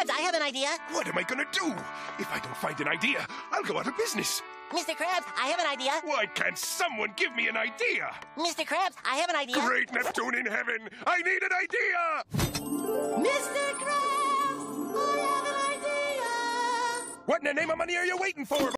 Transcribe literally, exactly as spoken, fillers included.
Krabs, I have an idea. What am I gonna do? If I don't find an idea, I'll go out of business. Mister Krabs, I have an idea. Why can't someone give me an idea? Mister Krabs, I have an idea. Great Neptune in heaven, I need an idea! Mister Krabs, I have an idea. What in the name of money are you waiting for?